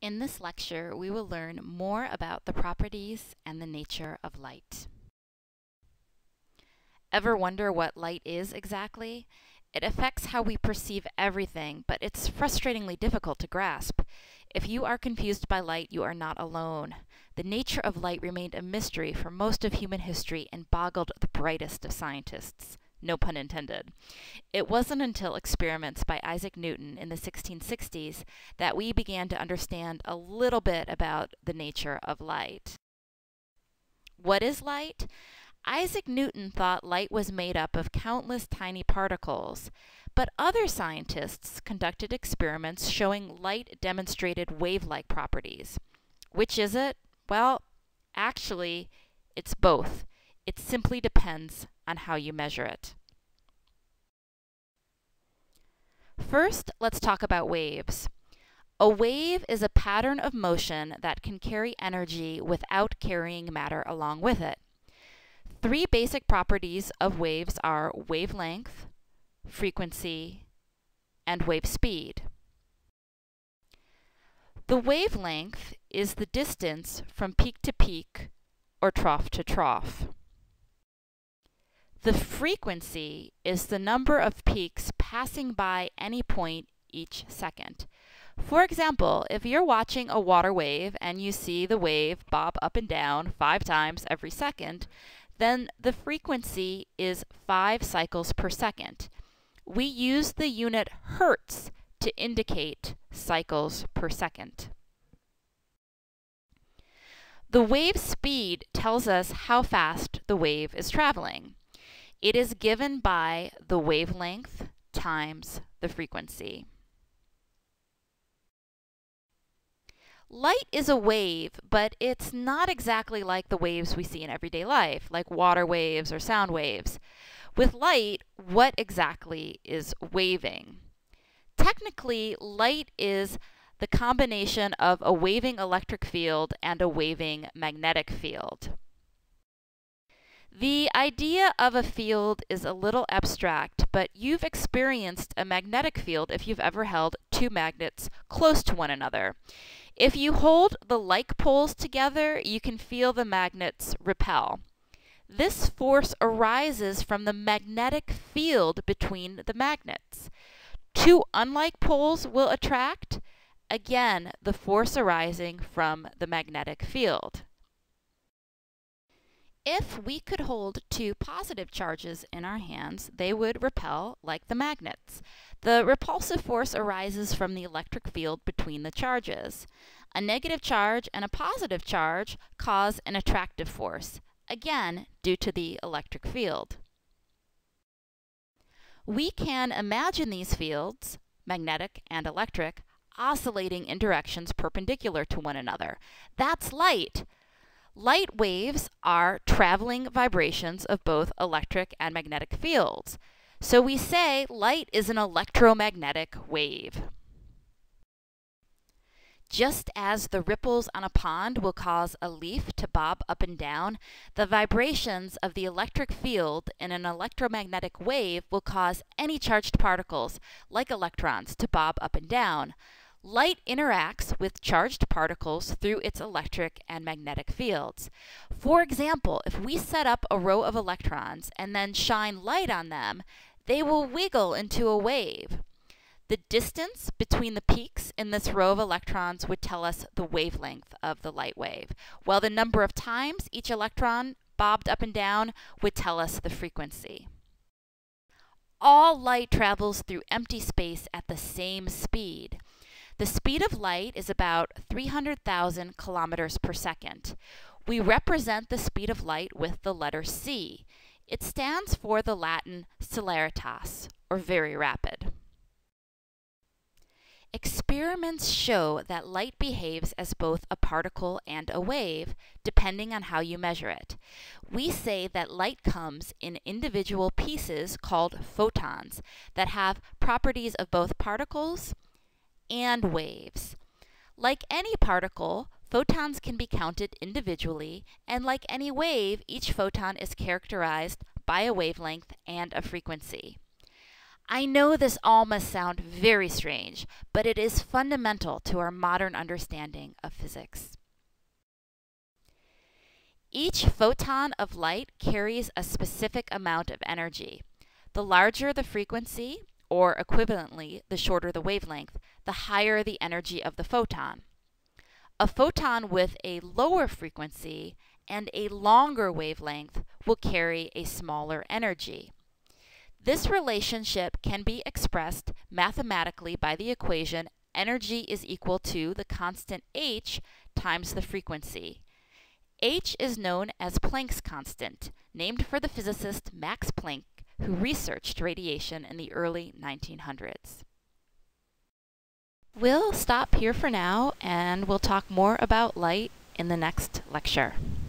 In this lecture, we will learn more about the properties and the nature of light. Ever wonder what light is exactly? It affects how we perceive everything, but it's frustratingly difficult to grasp. If you are confused by light, you are not alone. The nature of light remained a mystery for most of human history and boggled the brightest of scientists. No pun intended. It wasn't until experiments by Isaac Newton in the 1660s that we began to understand a little bit about the nature of light. What is light? Isaac Newton thought light was made up of countless tiny particles, but other scientists conducted experiments showing light demonstrated wave-like properties. Which is it? Well, actually, it's both. It simply depends on how you measure it. First, let's talk about waves. A wave is a pattern of motion that can carry energy without carrying matter along with it. Three basic properties of waves are wavelength, frequency, and wave speed. The wavelength is the distance from peak to peak or trough to trough. The frequency is the number of peaks passing by any point each second. For example, if you're watching a water wave and you see the wave bob up and down 5 times every second, then the frequency is 5 cycles per second. We use the unit hertz to indicate cycles per second. The wave speed tells us how fast the wave is traveling. It is given by the wavelength times the frequency. Light is a wave, but it's not exactly like the waves we see in everyday life, like water waves or sound waves. With light, what exactly is waving? Technically, light is the combination of a waving electric field and a waving magnetic field. The idea of a field is a little abstract, but you've experienced a magnetic field if you've ever held 2 magnets close to one another. If you hold the like poles together, you can feel the magnets repel. This force arises from the magnetic field between the magnets. 2 unlike poles will attract, again, the force arising from the magnetic field. If we could hold 2 positive charges in our hands, they would repel like the magnets. The repulsive force arises from the electric field between the charges. A negative charge and a positive charge cause an attractive force, again due to the electric field. We can imagine these fields, magnetic and electric, oscillating in directions perpendicular to one another. That's light. Light waves are traveling vibrations of both electric and magnetic fields. So we say light is an electromagnetic wave. Just as the ripples on a pond will cause a leaf to bob up and down, the vibrations of the electric field in an electromagnetic wave will cause any charged particles, like electrons, to bob up and down. Light interacts with charged particles through its electric and magnetic fields. For example, if we set up a row of electrons and then shine light on them, they will wiggle into a wave. The distance between the peaks in this row of electrons would tell us the wavelength of the light wave, while the number of times each electron bobbed up and down would tell us the frequency. All light travels through empty space at the same speed. The speed of light is about 300,000 kilometers per second. We represent the speed of light with the letter c. It stands for the Latin celeritas, or very rapid. Experiments show that light behaves as both a particle and a wave, depending on how you measure it. We say that light comes in individual pieces called photons that have properties of both particles and waves. Like any particle, photons can be counted individually, and like any wave, each photon is characterized by a wavelength and a frequency. I know this all must sound very strange, but it is fundamental to our modern understanding of physics. Each photon of light carries a specific amount of energy. The larger the frequency, or equivalently, the shorter the wavelength, the higher the energy of the photon. A photon with a lower frequency and a longer wavelength will carry a smaller energy. This relationship can be expressed mathematically by the equation energy is equal to the constant h times the frequency. H is known as Planck's constant, named for the physicist Max Planck, who researched radiation in the early 1900s. We'll stop here for now, and we'll talk more about light in the next lecture.